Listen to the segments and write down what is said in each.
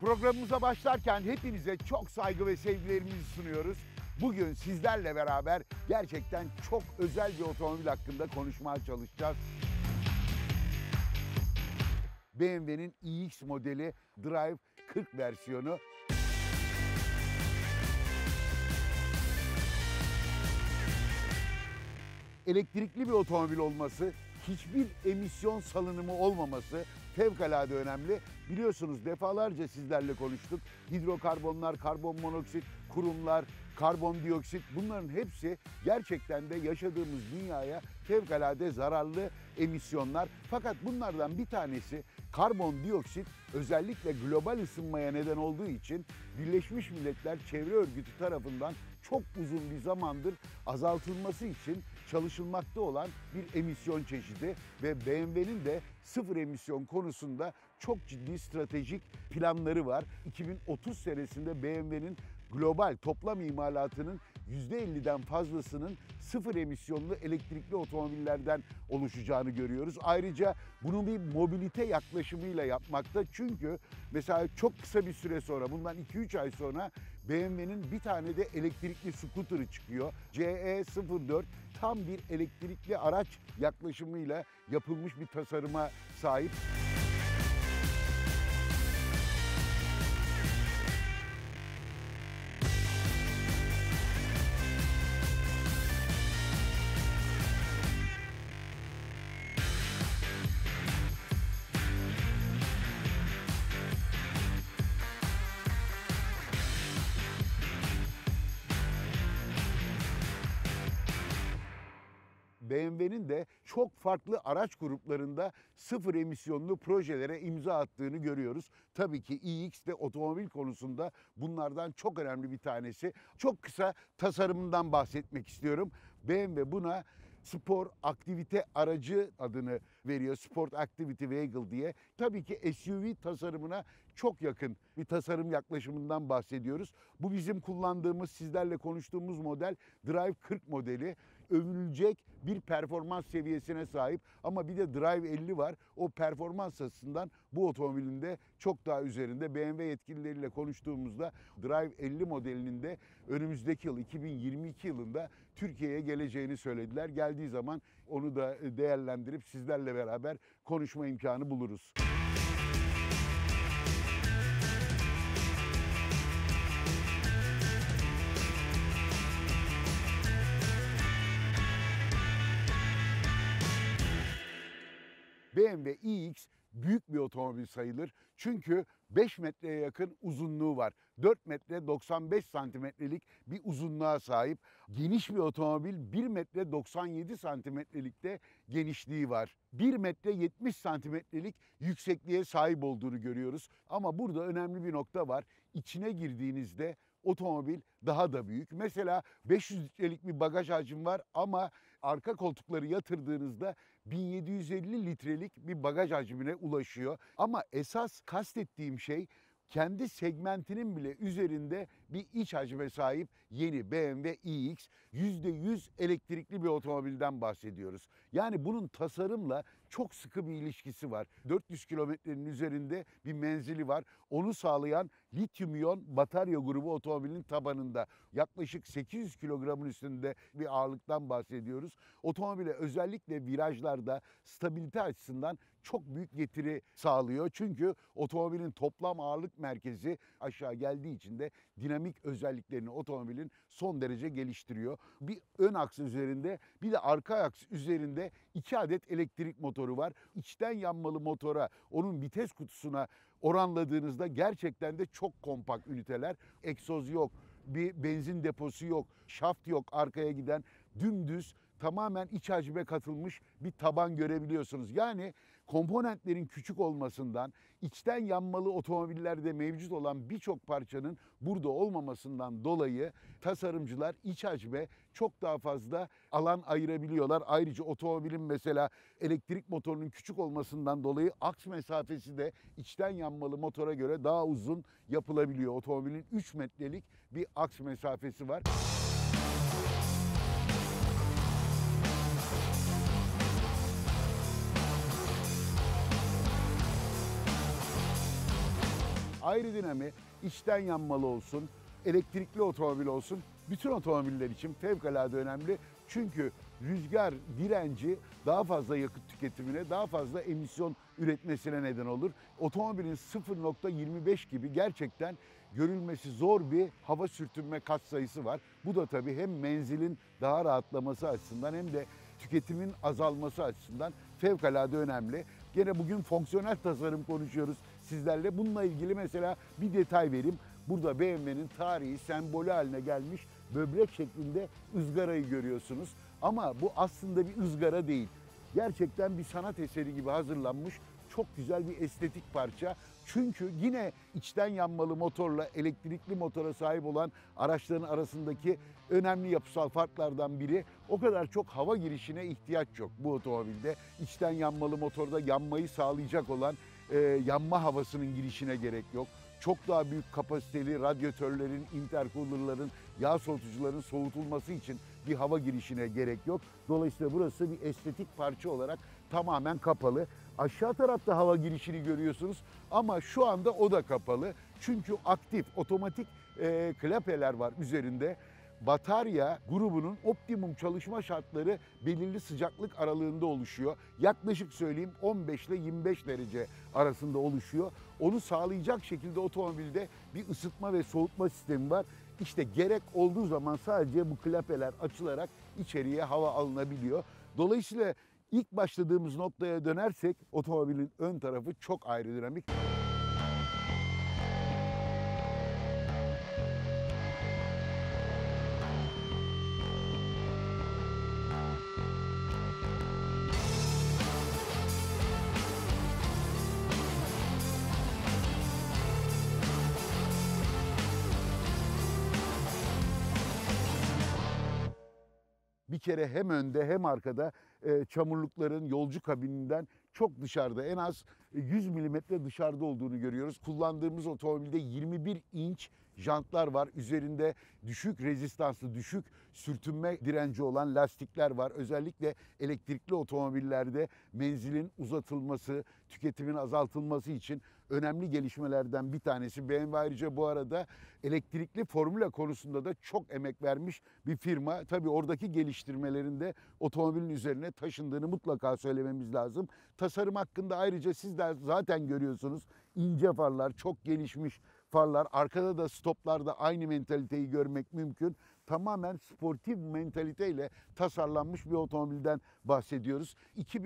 Programımıza başlarken hepinize çok saygı ve sevgilerimizi sunuyoruz. Bugün sizlerle beraber gerçekten çok özel bir otomobil hakkında konuşmaya çalışacağız. BMW'nin iX modeli Drive 40 versiyonu. Elektrikli bir otomobil olması, hiçbir emisyon salınımı olmaması fevkalade önemli. Biliyorsunuz defalarca sizlerle konuştuk. Hidrokarbonlar, karbon monoksit, kurumlar, karbondioksit, bunların hepsi gerçekten de yaşadığımız dünyaya fevkalade zararlı emisyonlar. Fakat bunlardan bir tanesi karbondioksit, özellikle global ısınmaya neden olduğu için Birleşmiş Milletler Çevre Örgütü tarafından çok uzun bir zamandır azaltılması için çalışılmakta olan bir emisyon çeşidi ve BMW'nin de sıfır emisyon konusunda çok ciddi stratejik planları var. 2030 senesinde BMW'nin global toplam imalatının %50'den fazlasının sıfır emisyonlu elektrikli otomobillerden oluşacağını görüyoruz. Ayrıca bunu bir mobilite yaklaşımıyla yapmakta. Çünkü mesela çok kısa bir süre sonra, bundan 2-3 ay sonra BMW'nin bir tane de elektrikli scooter'ı çıkıyor. CE04 tam bir elektrikli araç yaklaşımıyla yapılmış bir tasarıma sahip. BMW'nin de çok farklı araç gruplarında sıfır emisyonlu projelere imza attığını görüyoruz. Tabii ki iX de otomobil konusunda bunlardan çok önemli bir tanesi. Çok kısa tasarımından bahsetmek istiyorum. BMW buna spor aktivite aracı adını veriyor. Sport Activity Vehicle diye. Tabii ki SUV tasarımına çok yakın bir tasarım yaklaşımından bahsediyoruz. Bu bizim kullandığımız, sizlerle konuştuğumuz model Drive 40 modeli. Övünülecek bir performans seviyesine sahip ama bir de Drive 50 var. O performans açısından bu otomobilin de çok daha üzerinde. BMW yetkilileriyle konuştuğumuzda Drive 50 modelinin de önümüzdeki yıl 2022 yılında Türkiye'ye geleceğini söylediler. Geldiği zaman onu da değerlendirip sizlerle beraber konuşma imkanı buluruz. BMW iX büyük bir otomobil sayılır. Çünkü 5 metreye yakın uzunluğu var. 4 metre 95 santimetrelik bir uzunluğa sahip. Geniş bir otomobil, 1 metre 97 santimetrelikte genişliği var. 1 metre 70 santimetrelik yüksekliğe sahip olduğunu görüyoruz. Ama burada önemli bir nokta var. İçine girdiğinizde otomobil daha da büyük. Mesela 500 litrelik bir bagaj hacmi var ama arka koltukları yatırdığınızda 1750 litrelik bir bagaj hacmine ulaşıyor. Ama esas kastettiğim şey kendi segmentinin bile üzerinde bir iç hacme sahip yeni BMW iX. %100 elektrikli bir otomobilden bahsediyoruz. Yani bunun tasarımla çok sıkı bir ilişkisi var. 400 kilometrenin üzerinde bir menzili var. Onu sağlayan lityum iyon batarya grubu otomobilin tabanında. Yaklaşık 800 kilogramın üstünde bir ağırlıktan bahsediyoruz. Otomobile özellikle virajlarda stabilite açısından çok büyük getiri sağlıyor. Çünkü otomobilin toplam ağırlık merkezi aşağı geldiği için de dinamik özelliklerini otomobilin son derece geliştiriyor. Bir ön aks üzerinde bir de arka aks üzerinde 2 adet elektrik motoru var. İçten yanmalı motora, onun vites kutusuna oranladığınızda gerçekten de çok kompakt üniteler. Egzoz yok, bir benzin deposu yok, şaft yok arkaya giden, dümdüz tamamen iç hacme katılmış bir taban görebiliyorsunuz. Yani komponentlerin küçük olmasından, içten yanmalı otomobillerde mevcut olan birçok parçanın burada olmamasından dolayı tasarımcılar iç hacme çok daha fazla alan ayırabiliyorlar. Ayrıca otomobilin mesela elektrik motorunun küçük olmasından dolayı aks mesafesi de içten yanmalı motora göre daha uzun yapılabiliyor. Otomobilin 3 metrelik bir aks mesafesi var. Aerodinami, içten yanmalı olsun, elektrikli otomobil olsun, bütün otomobiller için fevkalade önemli. Çünkü rüzgar direnci daha fazla yakıt tüketimine, daha fazla emisyon üretmesine neden olur. Otomobilin 0.25 gibi gerçekten görülmesi zor bir hava sürtünme katsayısı var. Bu da tabii hem menzilin daha rahatlaması açısından hem de tüketimin azalması açısından fevkalade önemli. Gene bugün fonksiyonel tasarım konuşuyoruz sizlerle. Bununla ilgili mesela bir detay vereyim. Burada BMW'nin tarihi sembolü haline gelmiş böbrek şeklinde ızgarayı görüyorsunuz. Ama bu aslında bir ızgara değil. Gerçekten bir sanat eseri gibi hazırlanmış çok güzel bir estetik parça. Çünkü yine içten yanmalı motorla elektrikli motora sahip olan araçların arasındaki önemli yapısal farklardan biri, o kadar çok hava girişine ihtiyaç yok bu otomobilde. İçten yanmalı motorda yanmayı sağlayacak olan yanma havasının girişine gerek yok. Çok daha büyük kapasiteli radyatörlerin, intercoolerların, yağ soğutucuların soğutulması için bir hava girişine gerek yok. Dolayısıyla burası bir estetik parça olarak tamamen kapalı. Aşağı tarafta hava girişini görüyorsunuz ama şu anda o da kapalı. Çünkü aktif, otomatik klapeler var üzerinde. Batarya grubunun optimum çalışma şartları belirli sıcaklık aralığında oluşuyor. Yaklaşık söyleyeyim 15 ile 25 derece arasında oluşuyor. Onu sağlayacak şekilde otomobilde bir ısıtma ve soğutma sistemi var. İşte gerek olduğu zaman sadece bu klapeler açılarak içeriye hava alınabiliyor. Dolayısıyla ilk başladığımız noktaya dönersek otomobilin ön tarafı çok aerodinamik. Bir kere hem önde hem arkada çamurlukların yolcu kabininden çok dışarıda, en az 100 milimetre dışarıda olduğunu görüyoruz. Kullandığımız otomobilde 21 inç jantlar var. Üzerinde düşük rezistanslı, düşük sürtünme direnci olan lastikler var. Özellikle elektrikli otomobillerde menzilin uzatılması, tüketimin azaltılması için önemli gelişmelerden bir tanesi. BMW ayrıca bu arada elektrikli formüla konusunda da çok emek vermiş bir firma. Tabii oradaki geliştirmelerinde otomobilin üzerine taşındığını mutlaka söylememiz lazım. Tasarım hakkında ayrıca siz de zaten görüyorsunuz. İnce farlar, çok gelişmiş farlar. Arkada da stoplarda aynı mentaliteyi görmek mümkün. Tamamen sportif mentaliteyle tasarlanmış bir otomobilden bahsediyoruz.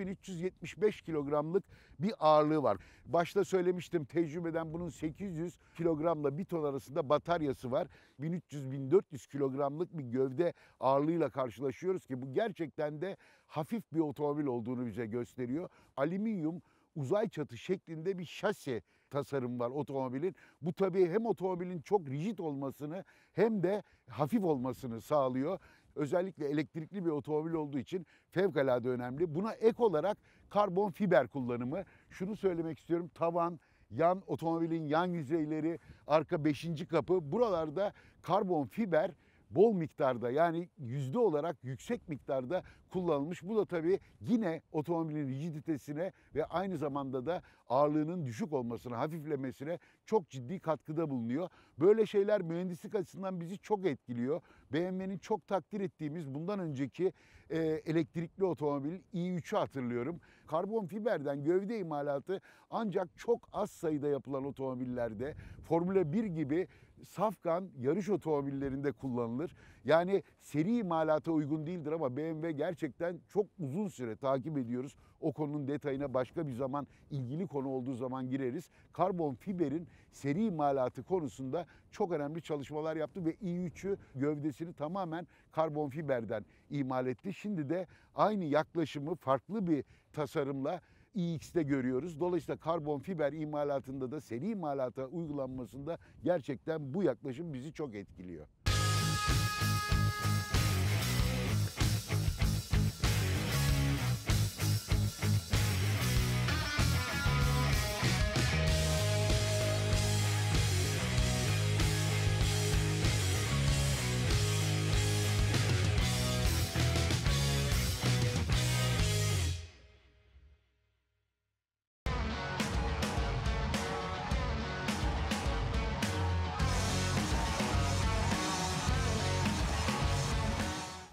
2375 kilogramlık bir ağırlığı var. Başta söylemiştim, tecrübeden bunun 800 kilogramla 1 ton arasında bataryası var. 1300-1400 kilogramlık bir gövde ağırlığıyla karşılaşıyoruz ki bu gerçekten de hafif bir otomobil olduğunu bize gösteriyor. Alüminyum uzay çatı şeklinde bir şasi tasarım var otomobilin. Bu tabii hem otomobilin çok rigid olmasını hem de hafif olmasını sağlıyor. Özellikle elektrikli bir otomobil olduğu için fevkalade önemli. Buna ek olarak karbon fiber kullanımı. Şunu söylemek istiyorum, tavan, otomobilin yan yüzeyleri, arka 5. kapı, buralarda karbon fiber bol miktarda, yani yüzde olarak yüksek miktarda kullanılmış. Bu da tabii yine otomobilin rigiditesine ve aynı zamanda da ağırlığının düşük olmasına, hafiflemesine çok ciddi katkıda bulunuyor. Böyle şeyler mühendislik açısından bizi çok etkiliyor. BMW'nin çok takdir ettiğimiz bundan önceki elektrikli otomobil i3'ü hatırlıyorum. Karbon fiberden gövde imalatı ancak çok az sayıda yapılan otomobillerde, Formula 1 gibi safkan yarış otomobillerinde kullanılır. Yani seri imalata uygun değildir ama BMW gerçekten çok uzun süre takip ediyoruz. O konunun detayına başka bir zaman, ilgili konu olduğu zaman gireriz. Karbon fiberin seri imalatı konusunda çok önemli çalışmalar yaptı ve i3'ü, gövdesini tamamen karbon fiberden imal etti. Şimdi de aynı yaklaşımı farklı bir tasarımla iX'te görüyoruz. Dolayısıyla karbon fiber imalatında da seri imalata uygulanmasında gerçekten bu yaklaşım bizi çok etkiliyor.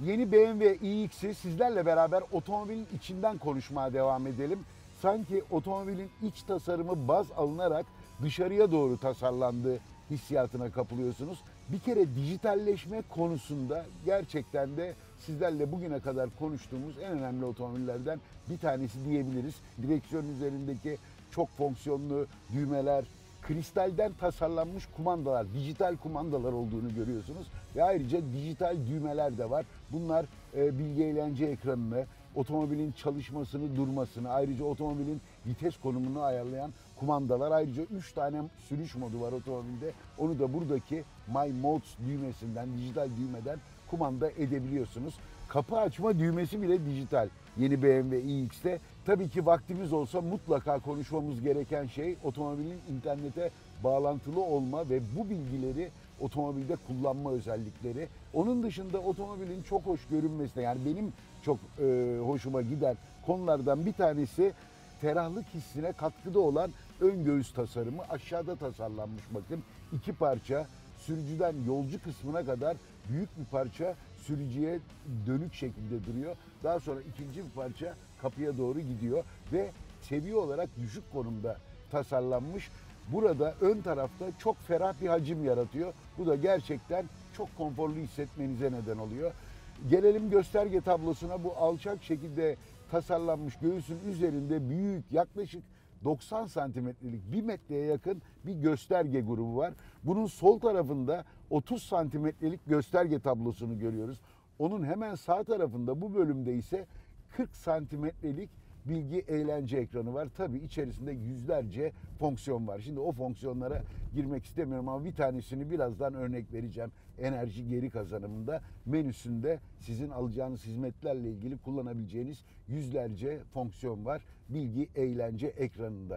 Yeni BMW iX'i sizlerle beraber otomobilin içinden konuşmaya devam edelim. Sanki otomobilin iç tasarımı baz alınarak dışarıya doğru tasarlandığı hissiyatına kapılıyorsunuz. Bir kere dijitalleşme konusunda gerçekten de sizlerle bugüne kadar konuştuğumuz en önemli otomobillerden bir tanesi diyebiliriz. Direksiyon üzerindeki çok fonksiyonlu düğmeler, kristalden tasarlanmış kumandalar, dijital kumandalar olduğunu görüyorsunuz. Ve ayrıca dijital düğmeler de var. Bunlar bilgi eğlence ekranını, otomobilin çalışmasını, durmasını, ayrıca otomobilin vites konumunu ayarlayan kumandalar. Ayrıca 3 tane sürüş modu var otomobilde. Onu da buradaki My Modes düğmesinden, dijital düğmeden kumanda edebiliyorsunuz. Kapı açma düğmesi bile dijital yeni BMW iX'te. Tabii ki vaktimiz olsa mutlaka konuşmamız gereken şey otomobilin internete bağlantılı olma ve bu bilgileri otomobilde kullanma özellikleri. Onun dışında otomobilin çok hoş görünmesine, yani benim çok hoşuma giden konulardan bir tanesi ferahlık hissine katkıda olan ön göğüs tasarımı. Aşağıda tasarlanmış bakın. 2 parça sürücüden yolcu kısmına kadar büyük bir parça sürücüye dönük şekilde duruyor. Daha sonra ikinci bir parça kapıya doğru gidiyor ve seviye olarak düşük konumda tasarlanmış. Burada ön tarafta çok ferah bir hacim yaratıyor. Bu da gerçekten çok konforlu hissetmenize neden oluyor. Gelelim gösterge tablosuna. Bu alçak şekilde tasarlanmış göğsün üzerinde büyük, yaklaşık 90 santimetrelik 1 metreye yakın bir gösterge grubu var. Bunun sol tarafında 30 santimetrelik gösterge tablosunu görüyoruz. Onun hemen sağ tarafında bu bölümde ise 40 santimetrelik bilgi eğlence ekranı var. Tabii içerisinde yüzlerce fonksiyon var. Şimdi o fonksiyonlara girmek istemiyorum ama bir tanesini birazdan örnek vereceğim. Enerji geri kazanımında menüsünde sizin alacağınız hizmetlerle ilgili kullanabileceğiniz yüzlerce fonksiyon var bilgi eğlence ekranında.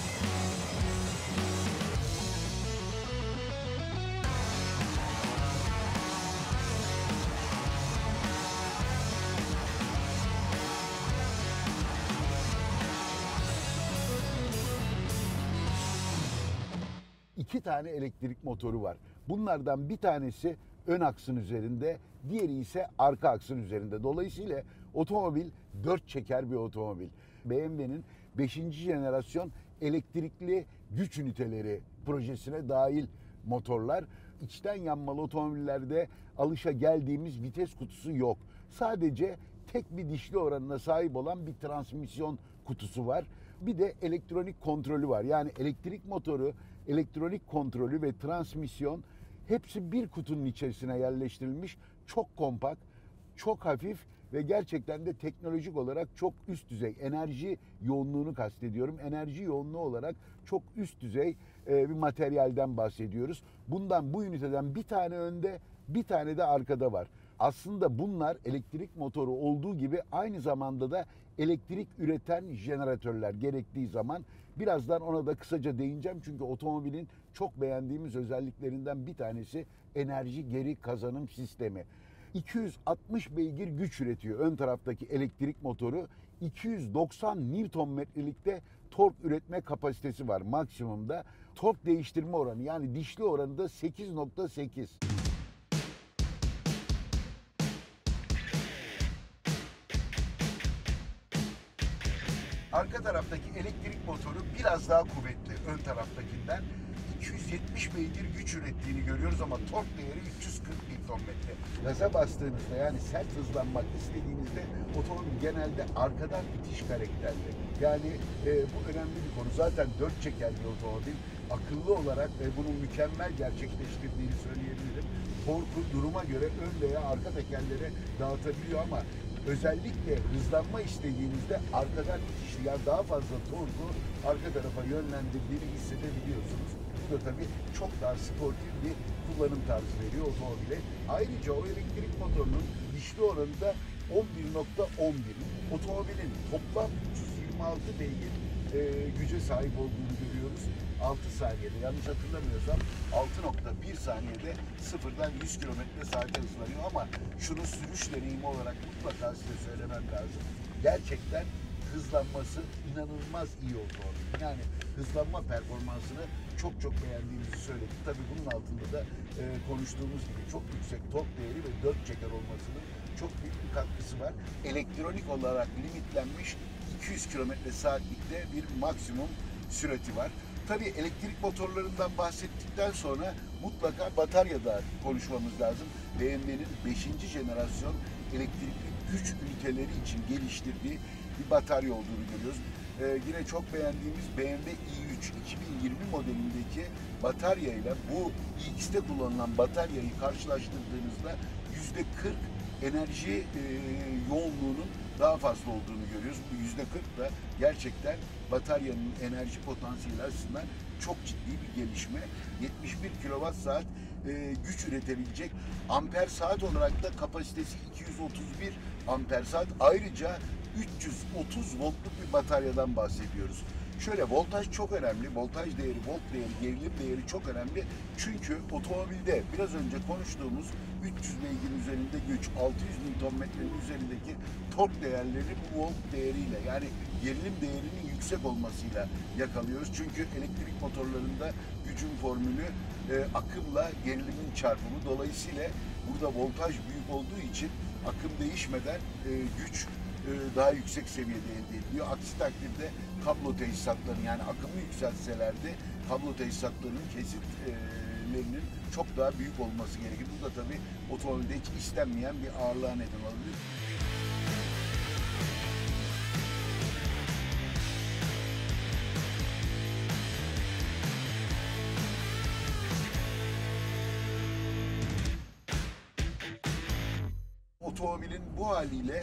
İki tane elektrik motoru var. Bunlardan bir tanesi ön aksın üzerinde, diğeri ise arka aksın üzerinde. Dolayısıyla otomobil 4 çeker bir otomobil. BMW'nin 5. jenerasyon elektrikli güç üniteleri projesine dahil motorlar. İçten yanmalı otomobillerde alışa geldiğimiz vites kutusu yok. Sadece tek bir dişli oranına sahip olan bir transmisyon kutusu var. Bir de elektronik kontrolü var. Yani elektrik motoru, elektronik kontrolü ve transmisyon hepsi bir kutunun içerisine yerleştirilmiş. Çok kompakt, çok hafif ve gerçekten de teknolojik olarak çok üst düzey. Enerji yoğunluğunu kastediyorum. Enerji yoğunluğu olarak çok üst düzey bir materyalden bahsediyoruz. Bu üniteden bir tane önde, bir tane de arkada var. Aslında bunlar elektrik motoru olduğu gibi aynı zamanda da elektrik üreten jeneratörler gerektiği zaman. Birazdan ona da kısaca değineceğim çünkü otomobilin çok beğendiğimiz özelliklerinden bir tanesi enerji geri kazanım sistemi. 260 beygir güç üretiyor ön taraftaki elektrik motoru. 290 Nm'likte tork üretme kapasitesi var maksimumda. Tork değiştirme oranı, yani dişli oranı da 8.8. Arka taraftaki elektrik motoru biraz daha kuvvetli ön taraftakinden. 270 beygir güç ürettiğini görüyoruz ama tork değeri 340 Nm. Gaza bastığınızda, yani sert hızlanmak istediğinizde otomobil genelde arkadan itiş karakterli. Yani bu önemli bir konu. Zaten 4 çeker bir otomobil. Akıllı olarak bunu mükemmel gerçekleştirdiğini söyleyebilirim. Torku duruma göre ön veya arka tekerlere dağıtabiliyor ama özellikle hızlanma istediğinizde arkadan itişli, yani daha fazla torku arka tarafa yönlendirdiğini hissedebiliyorsunuz. Bu da tabii çok daha sportif bir kullanım tarzı veriyor otomobile. Ayrıca o elektrik motorunun dişli oranı da 11.11. Otomobilin toplam 326 beygir güce sahip olduğunu görüyoruz. 6 saniyede, yanlış hatırlamıyorsam 6.1 saniyede sıfırdan 100 km/saate hızlanıyor ama şunu sürüş deneyimi olarak mutlaka size söylemem lazım. Gerçekten hızlanması inanılmaz iyi otomobil. Yani hızlanma performansını çok beğendiğimizi söyledik. Tabii bunun altında da konuştuğumuz gibi çok yüksek tork değeri ve 4 çeker olmasının çok büyük bir katkısı var. Elektronik olarak limitlenmiş 200 km/saatlikte bir maksimum sürati var. Tabii elektrik motorlarından bahsettikten sonra mutlaka bataryada konuşmamız lazım. BMW'nin 5. jenerasyon elektrikli güç üniteleri için geliştirdiği bir batarya olduğunu görüyoruz. Yine çok beğendiğimiz BMW i3 2020 modelindeki bataryayla bu iX'te kullanılan bataryayı karşılaştırdığınızda %40 enerji yoğunluğunun daha fazla olduğunu görüyoruz. Bu %40 da gerçekten bataryanın enerji potansiyeli açısından çok ciddi bir gelişme. 71 kWh güç üretebilecek. Amper saat olarak da kapasitesi 231 amper saat. Ayrıca 330 voltluk bir bataryadan bahsediyoruz. Şöyle voltaj çok önemli. Voltaj değeri, volt değeri, gerilim değeri çok önemli. Çünkü otomobilde biraz önce konuştuğumuz 300 beygir üzerinde güç, 600 Nm'nin üzerindeki tork değerleri bu volt değeriyle, yani gerilim değerinin yüksek olmasıyla yakalıyoruz. Çünkü elektrik motorlarında gücün formülü akımla gerilimin çarpımı. Dolayısıyla burada voltaj büyük olduğu için akım değişmeden güç daha yüksek seviyede elde ediliyor. Aksi takdirde kablo tesisatlarının, yani akımı yükseltselerdi kablo tesisatlarının kesitlerinin çok daha büyük olması gerekir. Bu da tabii otomobilde hiç istenmeyen bir ağırlığa neden olabilir. Otomobilin bu haliyle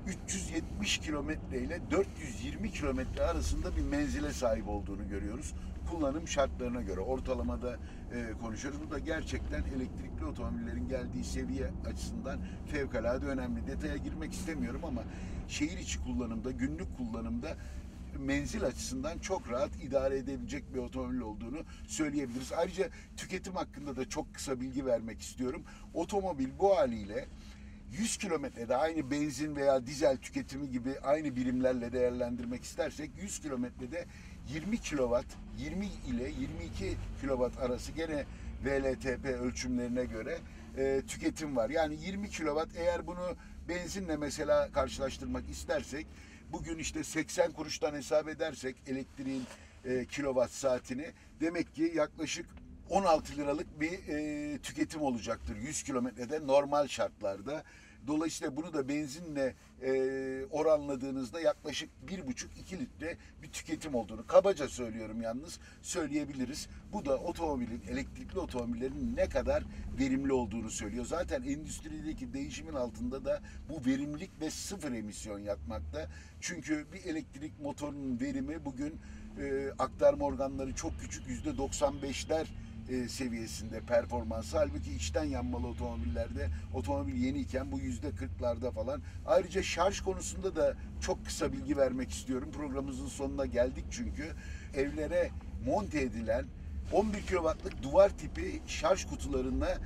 370 kilometre ile 420 kilometre arasında bir menzile sahip olduğunu görüyoruz. Kullanım şartlarına göre ortalamada konuşuyoruz. Bu da gerçekten elektrikli otomobillerin geldiği seviye açısından fevkalade önemli. Detaya girmek istemiyorum ama şehir içi kullanımda, günlük kullanımda menzil açısından çok rahat idare edebilecek bir otomobil olduğunu söyleyebiliriz. Ayrıca tüketim hakkında da çok kısa bilgi vermek istiyorum. Otomobil bu haliyle 100 kilometrede aynı benzin veya dizel tüketimi gibi aynı birimlerle değerlendirmek istersek 100 kilometrede 20 kW, 20 ile 22 kW arası gene WLTP ölçümlerine göre tüketim var. Yani 20 kW, eğer bunu benzinle mesela karşılaştırmak istersek bugün işte 80 kuruştan hesap edersek elektriğin kilowatt saatini, demek ki yaklaşık 16 liralık bir tüketim olacaktır 100 kilometrede normal şartlarda. Dolayısıyla bunu da benzinle oranladığınızda yaklaşık 1,5-2 litre bir tüketim olduğunu kabaca söylüyorum, yalnız söyleyebiliriz. Bu da otomobilin, elektrikli otomobillerin ne kadar verimli olduğunu söylüyor. Zaten endüstrideki değişimin altında da bu verimlilik ve sıfır emisyon yatmakta. Çünkü bir elektrik motorunun verimi bugün aktarma organları çok küçük, %95'ler seviyesinde performansı. Halbuki içten yanmalı otomobillerde, otomobil yeniyken bu %40'larda falan. Ayrıca şarj konusunda da çok kısa bilgi vermek istiyorum. Programımızın sonuna geldik çünkü. Evlere monte edilen 11 kW'lık duvar tipi şarj kutularına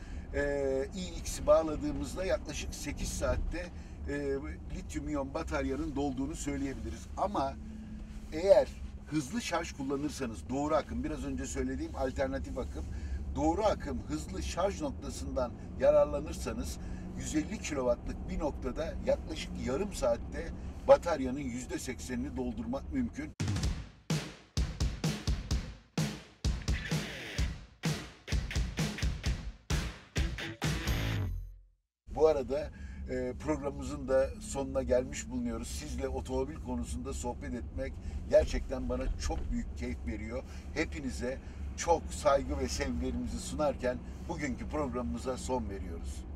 iX'i bağladığımızda yaklaşık 8 saatte lityum iyon bataryanın dolduğunu söyleyebiliriz. Ama eğer hızlı şarj kullanırsanız, doğru akım, biraz önce söylediğim alternatif akım, doğru akım hızlı şarj noktasından yararlanırsanız 150 kW'lık bir noktada yaklaşık yarım saatte bataryanın %80'ini doldurmak mümkün. Bu arada programımızın da sonuna gelmiş bulunuyoruz. Sizle otomobil konusunda sohbet etmek gerçekten bana çok büyük keyif veriyor. Hepinize çok saygı ve sevgilerimizi sunarken bugünkü programımıza son veriyoruz.